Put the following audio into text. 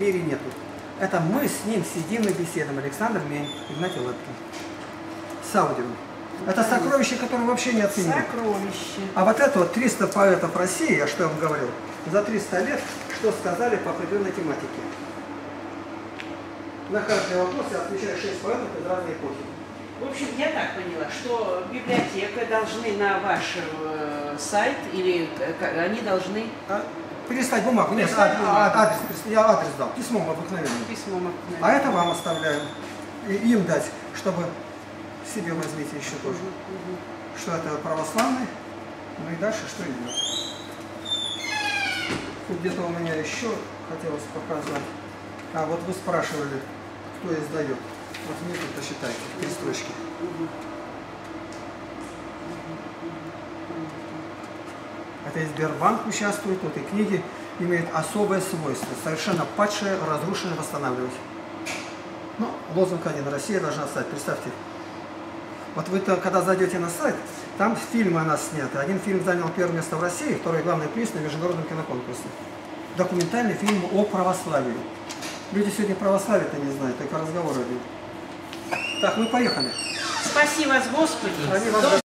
мире нету. Это мы с ним сидим и беседуем. Александр Мень, Игнатий Лапкин. С аудио. Это сокровище, которое вообще не оценили. Сокровище. А вот это вот 300 поэтов России, я что я вам говорил, за 300 лет, что сказали по определенной тематике. На каждый вопрос я отвечаю 6 поэтов из разной эпохи. В общем, я так поняла, что библиотека должны на ваш сайт, или они должны... Перестать бумагу. Нет, адрес, я адрес дал, письмом обыкновенным. Письмом обыкновенным. А это вам оставляю. И им дать, чтобы себе возьмите еще тоже. Что это православный, ну и дальше что идет. Тут где-то у меня еще хотелось показать. А вот вы спрашивали, кто издает. Вот мне тут посчитайте, 3 строчки. Это и Сбербанк участвует, вот и книги имеют особое свойство. Совершенно падшее, разрушенное восстанавливать. Ну, лозунг один. Россия должна стать. Представьте. Вот вы когда зайдете на сайт, там фильмы у нас сняты. Один фильм занял первое место в России, второй главный приз на международном киноконкурсе. Документальный фильм о православии. Люди сегодня православие-то не знают, только разговоры идут. Так, мы поехали. Спаси вас, Господи!